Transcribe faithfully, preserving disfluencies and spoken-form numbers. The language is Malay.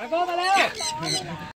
โก้มาแล้ว